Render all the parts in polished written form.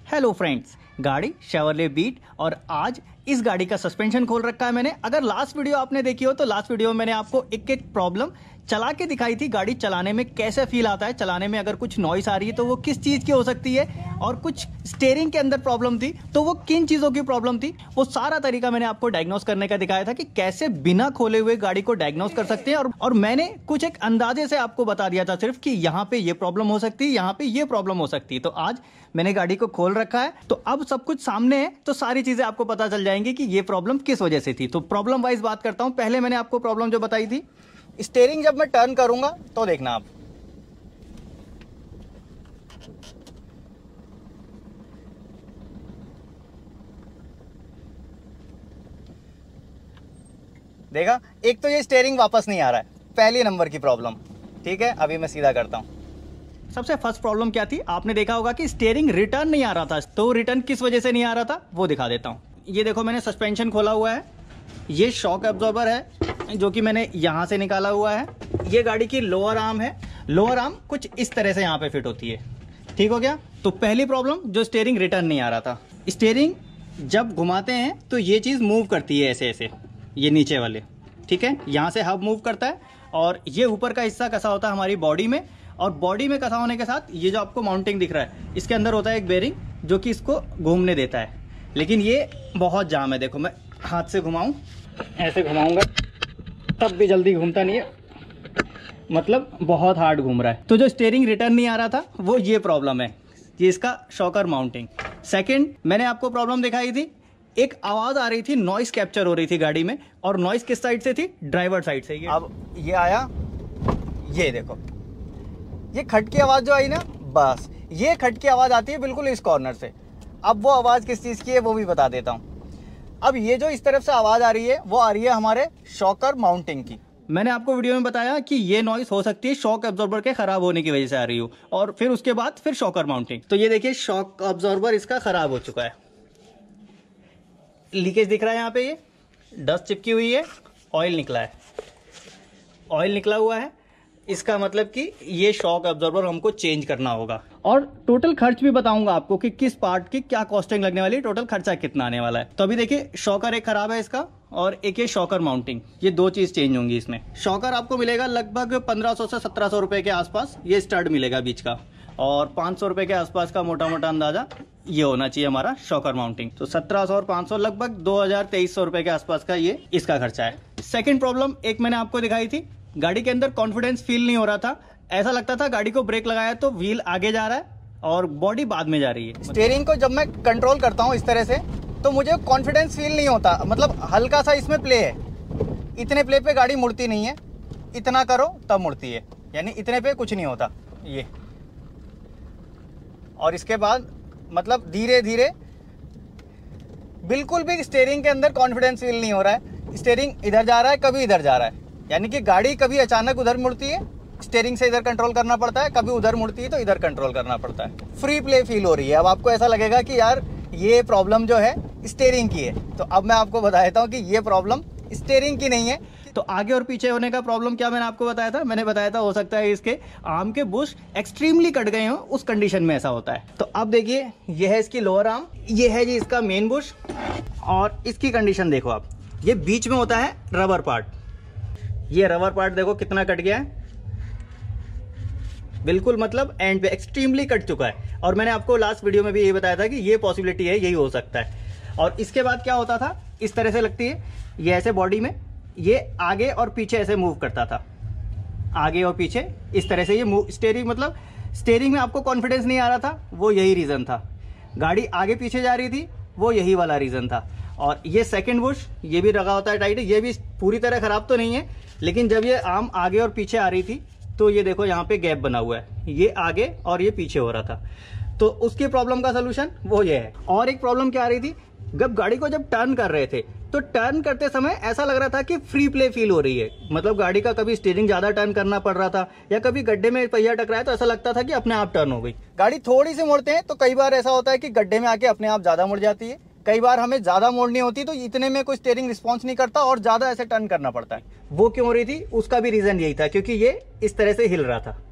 Hello friends, गाड़ी Chevrolet beat और आज इस गाड़ी का सस्पेंशन खोल रखा है मैंने। अगर लास्ट वीडियो आपने देखी हो तो लास्ट वीडियो में मैंने आपको एक एक प्रॉब्लम चला के दिखाई थी, गाड़ी चलाने में कैसे फील आता है, चलाने में अगर कुछ नॉइस आ रही है तो वो किस चीज़ की हो सकती है, और कुछ स्टीयरिंग के अंदर प्रॉब्लम थी तो वो किन चीज़ों की प्रॉब्लम थी, वो सारा तरीका मैंने आपको डायग्नोस करने का दिखाया था कि कैसे बिना खोले हुए गाड़ी को डायग्नोस कर सकते हैं। और मैंने कुछ एक अंदाजे से आपको बता दिया था सिर्फ कि यहाँ पे ये प्रॉब्लम हो सकती है, यहाँ पे ये प्रॉब्लम हो सकती है। तो आज मैंने गाड़ी को खोल रखा है तो अब सब कुछ सामने है, तो सारी चीजें आपको पता चल जाएंगी कि ये प्रॉब्लम किस वजह से थी। तो प्रॉब्लम वाइज बात करता हूं। पहले मैंने आपको प्रॉब्लम जो बताई थी, स्टीयरिंग जब मैं टर्न करूंगा तो देखना आप, देखा, एक तो ये स्टीयरिंग वापस नहीं आ रहा है, पहली नंबर की प्रॉब्लम। ठीक है, अभी मैं सीधा करता हूं। सबसे फर्स्ट प्रॉब्लम क्या थी, आपने देखा होगा कि स्टीयरिंग रिटर्न नहीं आ रहा था। तो रिटर्न किस वजह से नहीं आ रहा था वो दिखा देता हूं। ये देखो, मैंने सस्पेंशन खोला हुआ है, ये शॉक एब्जॉर्बर है जो कि मैंने यहां से निकाला हुआ है। ये गाड़ी की लोअर आर्म है, लोअर आर्म कुछ इस तरह से यहां पे फिट होती है। ठीक हो गया। तो पहली प्रॉब्लम जो स्टीयरिंग रिटर्न नहीं आ रहा था। स्टीयरिंग जब घुमाते हैं तो ये चीज मूव करती है ऐसे ऐसे, ये नीचे वाले, ठीक है, यहां से हब मूव करता है और ये ऊपर का हिस्सा कसा होता है हमारी बॉडी में, और बॉडी में कसा होने के साथ ये जो आपको माउंटिंग दिख रहा है इसके अंदर होता है एक बेरिंग जो कि इसको घूमने देता है। लेकिन ये बहुत जाम है, देखो मैं हाथ से घुमाऊं, ऐसे घुमाऊंगा तब भी जल्दी घूमता नहीं है, मतलब बहुत हार्ड घूम रहा है। तो जो स्टीयरिंग रिटर्न नहीं आ रहा था वो ये प्रॉब्लम है, ये इसका शॉकर माउंटिंग। सेकेंड, मैंने आपको प्रॉब्लम दिखाई थी, एक आवाज आ रही थी, नॉइस कैप्चर हो रही थी गाड़ी में, और नॉइस किस साइड से थी, ड्राइवर साइड से। अब ये आया, ये देखो, ये खट की आवाज जो आई ना, बस ये खट की आवाज आती है बिल्कुल इस कॉर्नर से। अब वो आवाज किस चीज की है वो भी बता देता हूं। अब ये जो इस तरफ से आवाज आ रही है वो आ रही है हमारे शॉकर माउंटिंग की। मैंने आपको वीडियो में बताया कि ये नॉइस हो सकती है शॉक एब्जॉर्बर के खराब होने की वजह से आ रही हो, और फिर उसके बाद फिर शॉकर माउंटिंग। तो ये देखिए, शॉक एब्जॉर्बर इसका खराब हो चुका है, लीकेज दिख रहा है यहाँ पे, ये डस्ट चिपकी हुई है, ऑयल निकला है, ऑयल निकला हुआ है, इसका मतलब कि ये शॉक एब्जॉर्बर हमको चेंज करना होगा। और टोटल खर्च भी बताऊंगा आपको कि किस पार्ट की क्या कॉस्टिंग लगने वाली है, टोटल खर्चा कितना आने वाला है। तो अभी देखिए, शॉकर एक खराब है इसका, और एक ये शॉकर माउंटिंग, ये दो चीज चेंज होंगी इसमें। शॉकर आपको मिलेगा लगभग 1500 से 1700 रुपए के आसपास, ये स्टड मिलेगा बीच का, और 500 रुपए के आसपास का मोटा मोटा अंदाजा ये होना चाहिए हमारा शॉकर माउंटिंग। तो 1700 और 500 लगभग 2300 रुपए के आसपास का ये इसका खर्चा है। सेकंड प्रॉब्लम एक मैंने आपको दिखाई थी, गाड़ी के अंदर कॉन्फिडेंस फील नहीं हो रहा था, ऐसा लगता था गाड़ी को ब्रेक लगाया तो व्हील आगे जा रहा है और बॉडी बाद में जा रही है। स्टीयरिंग को जब मैं कंट्रोल करता हूँ इस तरह से तो मुझे कॉन्फिडेंस फील नहीं होता, मतलब हल्का सा इसमें प्ले है, इतने प्ले पे गाड़ी मुड़ती नहीं है, इतना करो तब मुड़ती है, यानी इतने पे कुछ नहीं होता ये। और इसके बाद मतलब धीरे धीरे बिल्कुल भी स्टीयरिंग के अंदर कॉन्फिडेंस फील नहीं हो रहा है, स्टीयरिंग इधर जा रहा है कभी इधर जा रहा है, यानी कि गाड़ी कभी अचानक उधर मुड़ती है, स्टीयरिंग से इधर कंट्रोल करना पड़ता है, कभी उधर मुड़ती है तो इधर कंट्रोल करना पड़ता है। फ्री प्ले फील हो रही है। अब आपको ऐसा लगेगा कि यार ये प्रॉब्लम जो है स्टीयरिंग की है, तो अब मैं आपको बता देता हूँ कि ये प्रॉब्लम स्टीयरिंग की नहीं है। तो आगे और पीछे होने का प्रॉब्लम क्या मैंने आपको बताया था, मैंने बताया था हो सकता है इसके आर्म के बुश एक्सट्रीमली कट गए हो, उस कंडीशन में ऐसा होता है। तो अब देखिए, ये है इसकी लोअर आर्म, ये है जी इसका मेन बुश, और इसकी कंडीशन देखो आप, ये बीच में होता है रबर पार्ट, ये रबर पार्ट देखो कितना कट गया है, बिल्कुल मतलब एंड पे एक्सट्रीमली कट चुका है। और मैंने आपको लास्ट वीडियो में भी यही बताया था कि ये पॉसिबिलिटी है, यही हो सकता है। और इसके बाद क्या होता था, इस तरह से लगती है ये ऐसे बॉडी में, ये आगे और पीछे ऐसे मूव करता था, आगे और पीछे इस तरह से ये मूव। स्टीयरिंग मतलब स्टीयरिंग में आपको कॉन्फिडेंस नहीं आ रहा था, वो यही रीजन था, गाड़ी आगे पीछे जा रही थी, वो यही वाला रीजन था। और ये सेकंड बुश, ये भी लगा होता है टाइट, ये भी पूरी तरह खराब तो नहीं है, लेकिन जब ये आर्म आगे और पीछे आ रही थी तो ये देखो यहाँ पे गैप बना हुआ है, ये आगे और ये पीछे हो रहा था। तो उसकी प्रॉब्लम का सोल्यूशन वो ये है। और एक प्रॉब्लम क्या आ रही थी, जब गाड़ी को जब टर्न कर रहे थे तो टर्न करते समय ऐसा लग रहा था कि फ्री प्ले फील हो रही है, मतलब गाड़ी का कभी स्टीयरिंग ज्यादा टर्न करना पड़ रहा था, या कभी गड्ढे में पहिया टकराया तो ऐसा लगता था कि अपने आप टर्न हो गई। गाड़ी थोड़ी सी मुड़ते हैं तो कई बार ऐसा होता है कि गड्ढे में आके अपने आप ज्यादा मुड़ जाती है, कई बार हमें ज्यादा मोड़नी होती तो इतने में कोई स्टीयरिंग रिस्पॉन्स नहीं करता और ज्यादा ऐसे टर्न करना पड़ता है। वो क्यों हो रही थी, उसका भी रीजन यही था, क्योंकि ये इस तरह से हिल रहा था,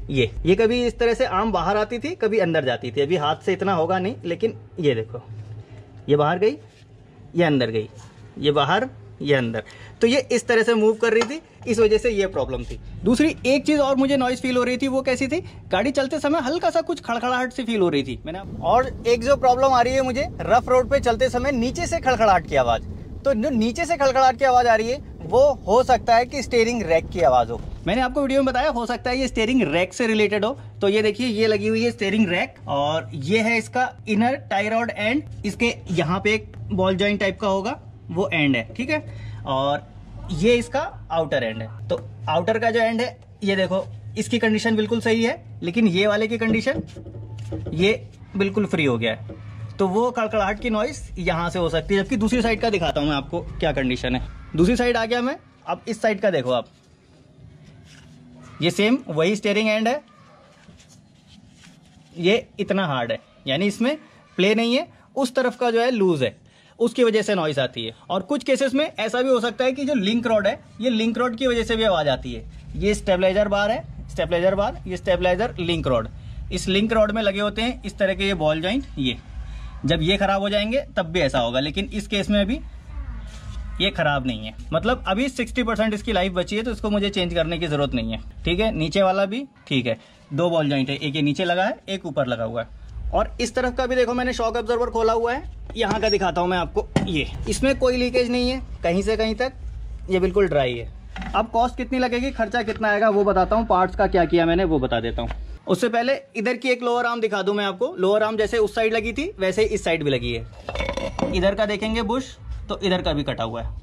ये कभी इस तरह से आर्म बाहर आती थी, कभी अंदर जाती थी। अभी हाथ से इतना होगा नहीं, लेकिन ये देखो, ये बाहर गई, ये अंदर गई, ये बाहर, ये अंदर। तो ये इस तरह से मूव कर रही थी, इस वजह से ये प्रॉब्लम थी। दूसरी एक चीज़ और मुझे नॉइस फील हो रही थी, वो कैसी थी, गाड़ी चलते समय हल्का सा कुछ खड़खड़ाहट सी फील हो रही थी। और एक जो प्रॉब्लम आ रही है मुझे रफ रोड पे चलते समय, नीचे से खड़खड़ाहट की आवाज़। तो जो नीचे से खड़खड़ाहट की आवाज़ आ रही है, वो हो सकता है कि स्टीयरिंग रैक की आवाज़ हो। मैंने आपको वीडियो में बताया, हो सकता है ये स्टीयरिंग रैक से रिलेटेड हो। तो ये देखिए, ये लगी हुई है स्टीयरिंग रैक, और ये है इसका इनर टाई रॉड एंड। इसके यहाँ पे एक बॉल जॉइंट टाइप का होगा, वो एंड है, ठीक है। और ये इसका आउटर एंड है। तो आउटर का जो एंड है, ये देखो, इसकी कंडीशन बिल्कुल सही है, लेकिन ये वाले की कंडीशन, ये बिल्कुल फ्री हो गया है। तो वो कड़कड़ाहट की नॉइस यहाँ से हो सकती है। जबकि दूसरी साइड का दिखाता हूँ मैं आपको क्या कंडीशन है। दूसरी साइड आ गया मैं, अब इस साइड का देखो आप, ये सेम वही स्टीयरिंग एंड है, ये इतना हार्ड है, यानी इसमें प्ले नहीं है, उस तरफ का जो है लूज है, उसकी वजह से नॉइस आती है। और कुछ केसेस में ऐसा भी हो सकता है कि जो लिंक रॉड है, ये लिंक रॉड की वजह से भी आवाज आती है। ये स्टेबलाइजर बार है, स्टेबलाइजर बार, ये स्टेबलाइजर लिंक रॉड, इस लिंक रॉड में लगे होते हैं इस तरह के ये बॉल जॉइंट। ये जब ये खराब हो जाएंगे तब भी ऐसा होगा, लेकिन इस केस में अभी ये खराब नहीं है, मतलब अभी 60% इसकी लाइफ बची है, तो इसको मुझे चेंज करने की जरूरत नहीं है, ठीक है। नीचे वाला भी ठीक है, 2 बॉल जॉइंट है, एक ये नीचे लगा है, एक ऊपर लगा हुआ है। और इस तरफ का भी देखो, मैंने शॉक ऑब्जर्वर खोला हुआ है, यहाँ का दिखाता हूँ मैं आपको। ये इसमें कोई लीकेज नहीं है कहीं से कहीं तक, ये बिल्कुल ड्राई है। अब कॉस्ट कितनी लगेगी, खर्चा कितना आएगा, वो बताता हूँ। पार्ट्स का क्या किया मैंने, वो बता देता हूँ। उससे पहले इधर की एक लोअर आर्म दिखा दूं मैं आपको। लोअर आर्म जैसे उस साइड लगी थी, वैसे इस साइड भी लगी है। इधर का देखेंगे बुश, तो इधर का भी कटा हुआ है,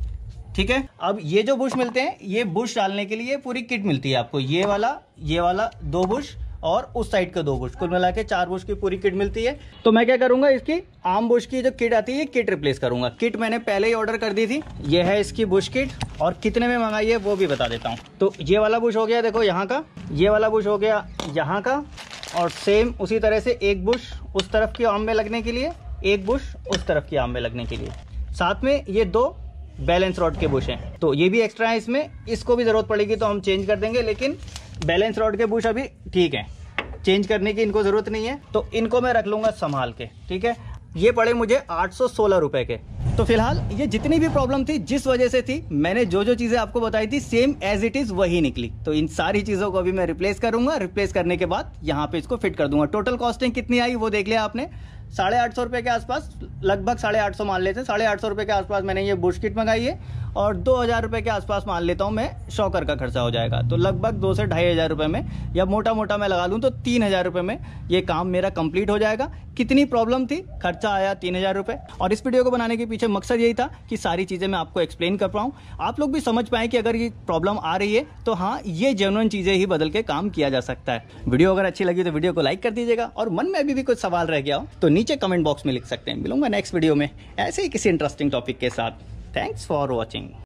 ठीक है। अब ये जो बुश मिलते हैं, ये बुश डालने के लिए पूरी किट मिलती है आपको। ये वाला 2 बुश और उस साइड के 2 बुश, कुल मिला के 4 बुश की पूरी किट मिलती है। तो मैं क्या करूंगा, इसकी आर्म बुश की जो किट आती है, किट रिप्लेस करूंगा। किट मैंने पहले ही ऑर्डर कर दी थी। ये है इसकी बुश किट, और कितने में मंगाई है वो भी बता देता हूँ। तो ये वाला बुश हो गया देखो यहाँ का, ये वाला बुश हो गया यहाँ का, और सेम उसी तरह से एक बुश उस तरफ की आर्म में लगने के लिए, एक बुश उस तरफ की आर्म में लगने के लिए। साथ में ये 2 बैलेंस रॉड के बुश हैं, तो ये भी एक्स्ट्रा है इसमें। इसको भी जरूरत पड़ेगी तो हम चेंज कर देंगे, लेकिन बैलेंस रॉड के बुश अभी ठीक है, चेंज करने की इनको जरूरत नहीं है। तो इनको मैं रख लूंगा संभाल के, ठीक है। ये पड़े मुझे 816 रुपए के। तो फिलहाल ये जितनी भी प्रॉब्लम थी, जिस वजह से थी, मैंने जो जो चीजें आपको बताई थी, सेम एज इट इज वही निकली। तो इन सारी चीजों को अभी मैं रिप्लेस करूंगा। रिप्लेस करने के बाद यहाँ पे इसको फिट कर दूंगा। टोटल कॉस्टिंग कितनी आई वो देख लिया आपने, 850 रुपए के आसपास, लगभग 850 मान लेते हैं। 850 रुपए के आसपास मैंने ये बुश किट मंगाई है, और 2000 रुपए के आसपास मान लेता हूँ मैं शॉकर का खर्चा हो जाएगा। तो लगभग 2 से 2500 रुपए में, या मोटा मोटा मैं लगा लूँ तो 3000 रुपए में ये काम मेरा कंप्लीट हो जाएगा। कितनी प्रॉब्लम थी, खर्चा आया 3000 रुपए। और इस वीडियो को बनाने के पीछे मकसद यही था कि सारी चीज़ें मैं आपको एक्सप्लेन कर पाऊँ, आप लोग भी समझ पाएँ कि अगर ये प्रॉब्लम आ रही है तो हाँ, ये जेन्युइन चीज़ें ही बदल के काम किया जा सकता है। वीडियो अगर अच्छी लगी तो वीडियो को लाइक कर दीजिएगा, और मन में अभी भी कुछ सवाल रह गया हो तो नीचे कमेंट बॉक्स में लिख सकते हैं। मिलूंगा नेक्स्ट वीडियो में ऐसे ही किसी इंटरेस्टिंग टॉपिक के साथ। Thanks for watching.